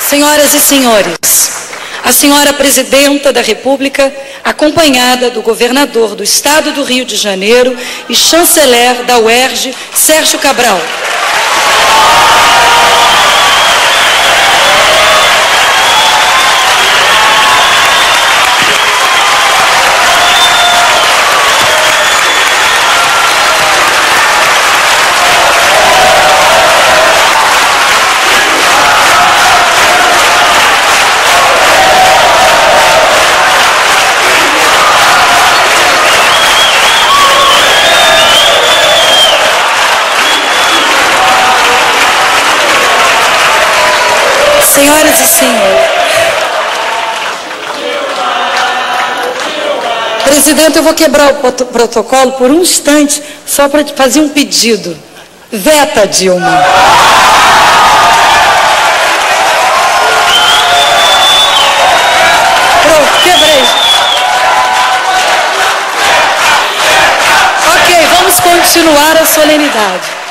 Senhoras e senhores, a senhora Presidenta da República, acompanhada do governador do Estado do Rio de Janeiro e chanceler da UERJ, Sérgio Cabral. Senhoras e senhores, Presidente, eu vou quebrar o protocolo por um instante, só para te fazer um pedido. Veta, Dilma. Pronto, quebrei. Ok, vamos continuar a solenidade.